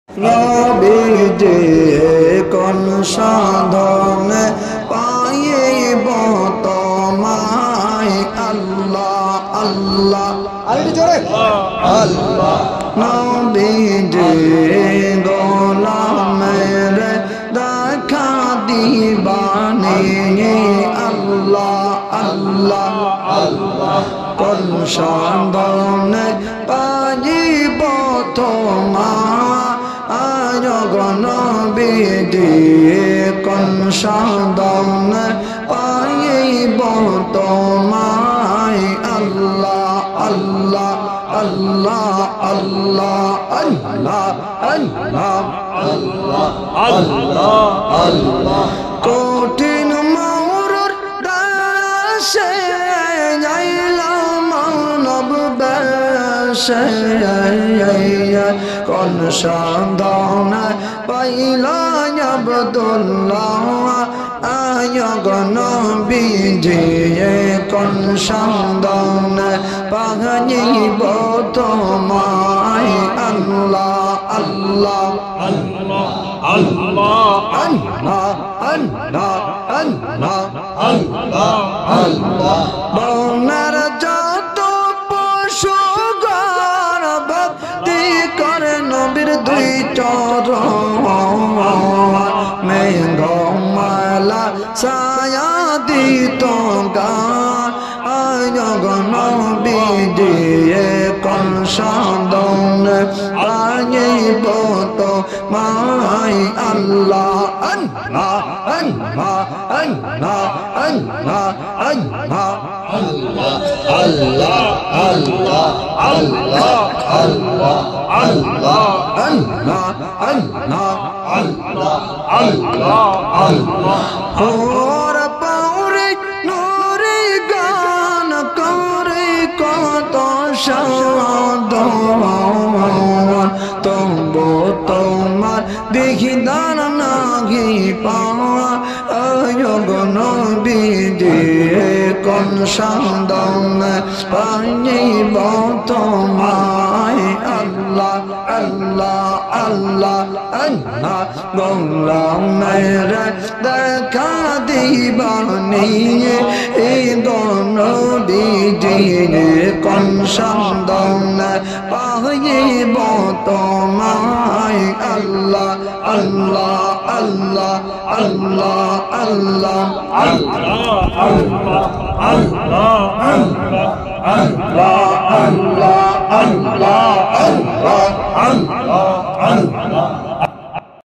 নবীজি কোন সাধনে পাইব তোমায় আল্লাহ আল্লাহ আরে জোরে আল্লাহ নবীজি গোলামের দেখা দিবানে আল্লাহ আল্লাহ আল্লাহ কোন সাধনে পাইব তোমায় নবীজি কোন সাধনে পাইব তোমায় আল্লাহ আল্লাহ আল্লাহ আল্লাহ আল্লাহ আল্লাহ আল্লাহ আল্লাহ আল্লাহ কঠিন মৌরর দাসে যাইলাম মানব বেশে কোন সাধনা পাইলা আব্দুল্লাহ আয়গ নবীজি কোন সাধনা পাইব তোমায় আল্লাহ আল্লাহ আল্লাহ আল্লাহ আল্লাহ আল্লাহ আল্লাহ আল্লাহ আল্লাহ বনার যত পশু নবীর দুই চরণ মেঘমালা ছায়া দিত গায়গ নবীজি কোন সাধনে পাইব তোমায় আল্লাহ আল্লাহ আল্লাহ আল্লাহ আল্লাহ আল্লাহ আল্লাহ আল্লাহ আল্লাহ আল্লাহ আল্লাহ আল্লাহ আল্লাহ আল্লাহ আল্লাহ আল্লাহ আল্লাহ ওর পাউরে নূরে গান করে কত সাধন তবু তোমার দেখিদার নাহি পাওয়া আয়গ নবীজি কোন সাধনে পাইব তোমায় আল্লাহ আল্লাহ আল্লাহ আল্লাহ গোলামের দেখা দিবানি এই নবীজি কোন সাধনে পাইব তোমায় আল্লাহ আল্লাহ আল্লাহ আল্লাহ আল্লাহ আল্লাহ আল্লাহ আল্লাহ আল্লাহ আল্লাহ আল্লাহ আল্লাহ আল্লাহ আল্লাহ